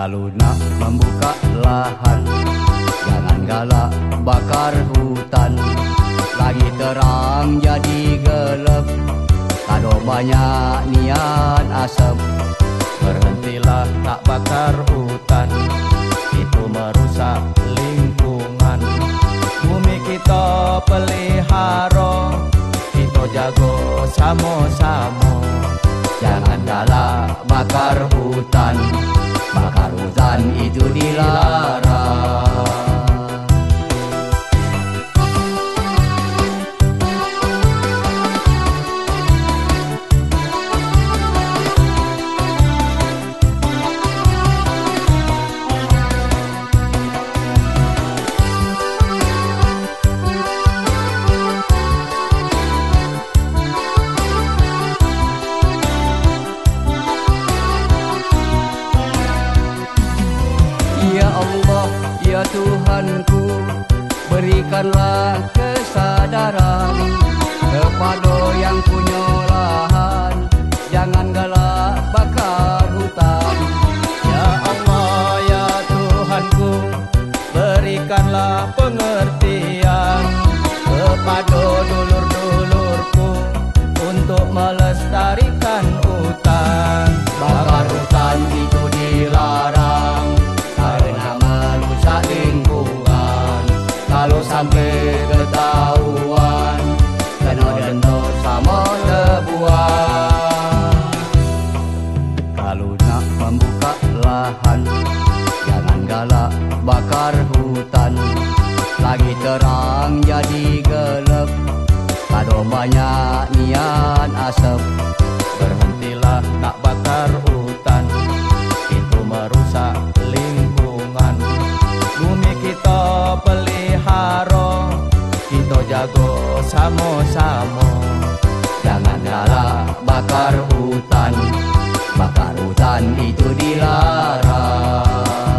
Kalau nak membuka lahan, jangan galak bakar hutan. Lagi terang jadi gelap, kalau banyak niat asap. Berhentilah tak bakar hutan, itu merusak lingkungan. Bumi kita pelihara, kita jago sama-sama. Jangan galak bakar hutan, bakar hutan itu dilarang. Ya Allah, ya Tuhanku, berikanlah kesadaran kepada yang punya lahan, jangan galak bakar hutan. Ya Allah, ya Tuhanku, berikanlah pengertian kepada dulur-dulurku untuk melestarikan hutan. Bakar hutan itu dilarang karena merusak lingkungan. Kalau sampai ketahuan, kena denda sama tebuan. Kalau nak membuka lahan, jangan galak bakar hutan. Lagi terang jadi gelap, kalau banyak niat asap. Berhentilah tak bakar hutan, itu merusak lingkungan. Bumi kita pelihara, kita jago sama-sama. Jangan galak bakar hutan, bakar hutan itu dilarang.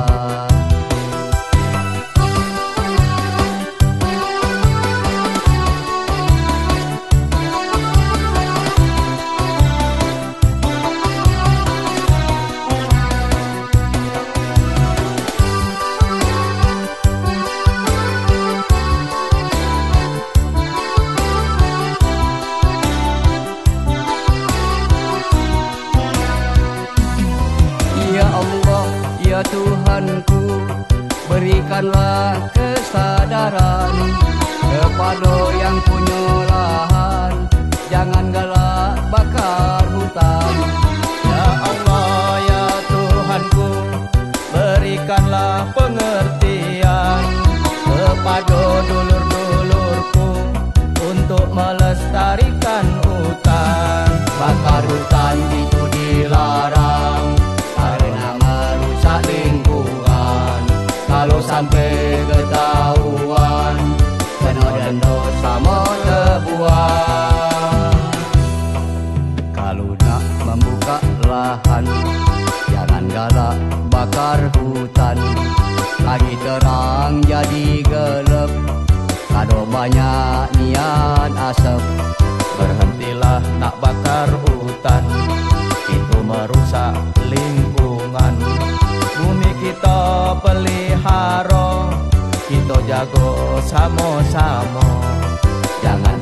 Ya Allah, ya Tuhanku, berikanlah kesadaran kepada yang punya lahan, jangan galak bakar hutan. Ya Allah, ya Tuhanku, berikanlah pengertian kepada dulur-dulurku untuk melestarikan hutan. Bakar hutan itu dilarang karena merusak lingkungan. Kalau sampai ketahuan, kena denda sama tebuan. Kalau nak membuka lahan, jangan galak bakar hutan. Lagi terang jadi gelap, kalau banyak niat asap. Berhentilah tak bakar hutan, itu merusak lingkungan. Bumi kita pelihara, kita jago sama-sama. Jangan